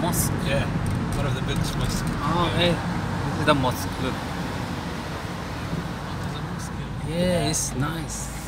mosque. Yeah, one of the biggest mosques. Oh, yeah. hey, this is the mosque. Look. There's a mosque here. Yeah, it's nice.